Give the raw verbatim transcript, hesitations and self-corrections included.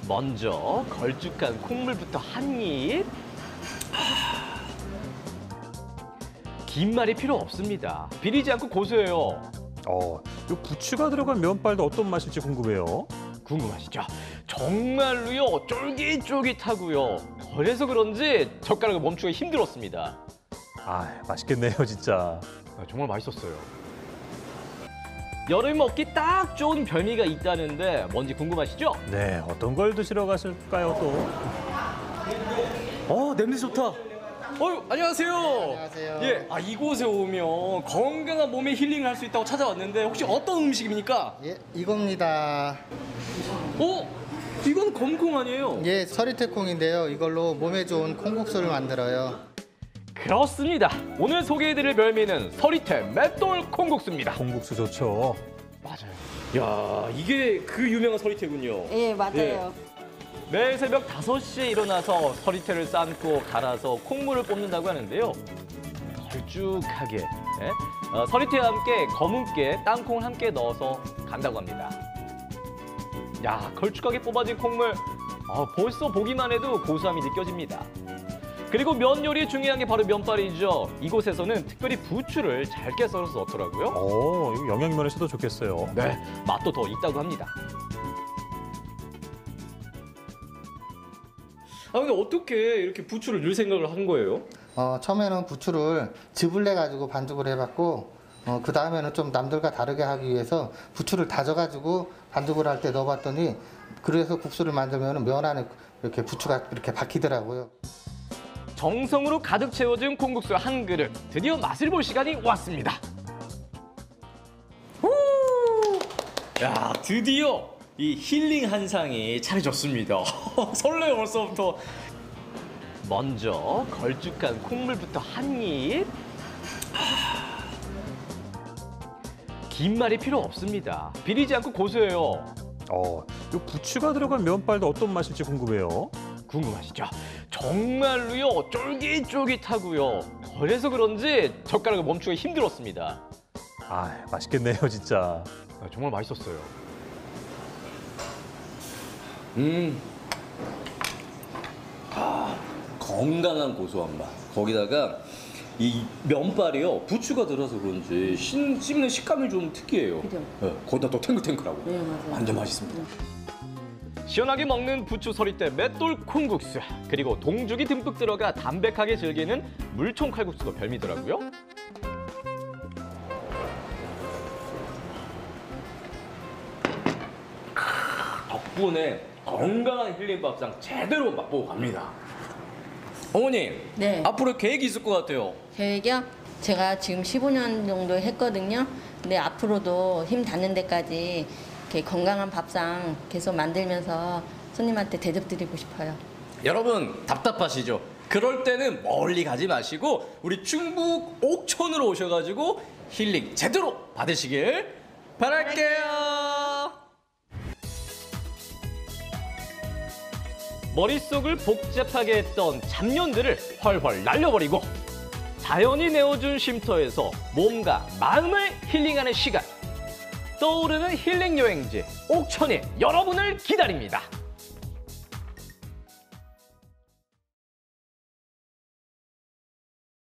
먼저 걸쭉한 콩물부터 한 입. 긴 말이 필요 없습니다. 비리지 않고 고소해요. 어, 이 부추가 들어간 면발도 어떤 맛일지 궁금해요. 궁금하시죠? 정말로요, 쫄깃쫄깃하고요. 그래서 그런지 젓가락을 멈추기 힘들었습니다. 아, 맛있겠네요, 진짜. 아, 정말 맛있었어요. 여름 먹기 딱 좋은 별미가 있다는데 뭔지 궁금하시죠? 네, 어떤 걸 드시러 가실까요, 또? 어, 냄새 좋다. 어유, 안녕하세요. 안녕하세요. 예, 아 이곳에 오면 건강한 몸에 힐링을 할 수 있다고 찾아왔는데 혹시 어떤 음식입니까? 예, 이겁니다. 어? 이건 검콩 아니에요? 예, 서리태콩인데요. 이걸로 몸에 좋은 콩국수를 만들어요. 그렇습니다. 오늘 소개해드릴 별미는 서리태 맷돌 콩국수입니다. 콩국수 좋죠. 맞아요. 야, 이게 그 유명한 서리태군요. 예, 맞아요. 매일 새벽 다섯 시에 일어나서 서리태를 삶고 갈아서 콩물을 뽑는다고 하는데요. 걸쭉하게 예? 어, 서리태와 함께 검은 깨, 땅콩을 함께 넣어서 간다고 합니다. 야, 걸쭉하게 뽑아진 콩물 어, 벌써 보기만 해도 고소함이 느껴집니다. 그리고 면 요리에 중요한 게 바로 면발이죠. 이곳에서는 특별히 부추를 잘게 썰어서 넣더라고요. 오, 이거 영양면에서도 좋겠어요. 네, 맛도 더 있다고 합니다. 아, 근데 어떻게 이렇게 부추를 넣을 생각을 한 거예요? 어, 처음에는 부추를 즙을 내 가지고 반죽을 해봤고, 어, 그 다음에는 좀 남들과 다르게 하기 위해서 부추를 다져가지고 반죽을 할 때 넣어봤더니, 그래서 국수를 만들면 면 안에 이렇게 부추가 이렇게 박히더라고요. 정성으로 가득 채워진 콩국수 한 그릇. 드디어 맛을 볼 시간이 왔습니다. 오! 야, 드디어 이 힐링 한상이 차려졌습니다. 설레요, 벌써부터. 먼저 걸쭉한 콩물부터 한 입. 긴 말이 필요 없습니다. 비리지 않고 고소해요. 어, 이 부추가 들어간 면발도 어떤 맛일지 궁금해요. 궁금하시죠? 정말로요, 쫄깃쫄깃하고요. 그래서 그런지 젓가락을 멈추기 힘들었습니다. 아, 맛있겠네요, 진짜. 아, 정말 맛있었어요. 음, 아, 건강한 고소한 맛. 거기다가 이 면발이요, 부추가 들어서 그런지 신, 씹는 식감이 좀 특이해요. 그죠? 네, 거기다 또 탱글탱글하고. 네, 맞아요. 완전 맛있습니다. 시원하게 먹는 부추 서리태 맷돌 콩국수, 그리고 동죽이 듬뿍 들어가 담백하게 즐기는 물총 칼국수도 별미더라고요. 덕분에 건강한 힐링 밥상 제대로 맛보고 갑니다. 어머니, 네. 앞으로 계획이 있을 것 같아요. 계획이요? 제가 지금 십오 년 정도 했거든요. 근데 앞으로도 힘 닿는 데까지 이렇게 건강한 밥상 계속 만들면서 손님한테 대접드리고 싶어요. 여러분, 답답하시죠? 그럴 때는 멀리 가지 마시고 우리 충북 옥천으로 오셔가지고 힐링 제대로 받으시길 바랄게요. 머릿속을 복잡하게 했던 잡념들을 훨훨 날려버리고 자연이 내어준 쉼터에서 몸과 마음을 힐링하는 시간. 떠오르는 힐링 여행지 옥천이 여러분을 기다립니다.